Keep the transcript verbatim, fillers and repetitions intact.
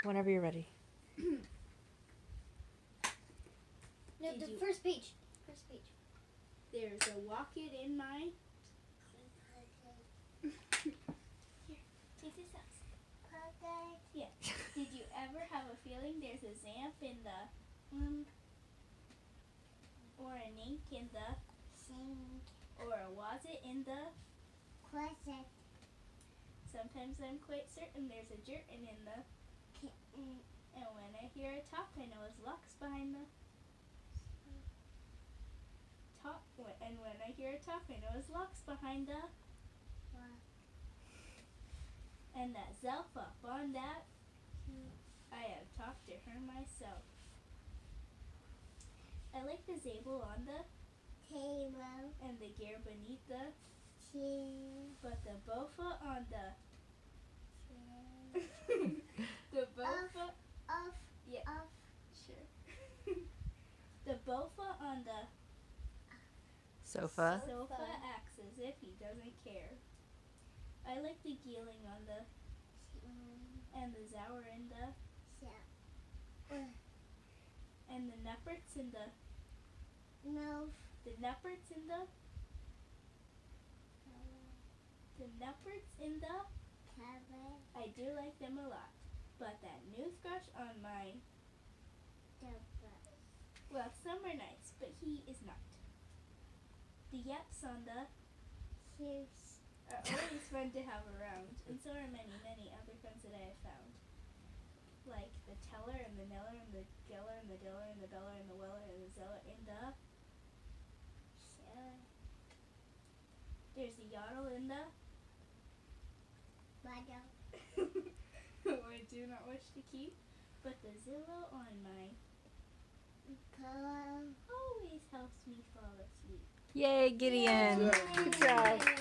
Whenever you're ready. No, Did the you- first page. First page. There's a walk it in my. Here, take this out. Yeah. Did you ever have a feeling there's a zamp in the Um, or an ink in the sink. or a was it in the? Closet. Sometimes I'm quite certain there's a jerkin in the. Kitten. And when I hear a talk, I know his luck's behind the talk. And when I hear a talk, I know his luck's behind the. And that Zelf up on that. I have talked to her myself. I like the Zabel on the Table. and the gear beneath the, Chin. but the Bofa on the. Chin. The Bofa. Off. Yeah. Off. Sure. The Bofa on the Sofa. sofa acts as if he doesn't care. I like the Geeling on the and the Zauer in the and the Nupperts in the No. the Nupperts in the the Nupperts in the Cover. I do like them a lot. But that new thrush on my well, some are nice, but he is not. The Yeps on the Shoes. are always fun to have around, and so are many, many other friends that I have found. Like the Teller and the Neller and the Geller and the Diller and the Beller and the Weller and the Zeller in the Shoe. there's the Yodel in the Bottle. who I do not wish to keep, but the Zillow on my Pillow. always helps me fall asleep. Yay, Gideon. Yay. Good job.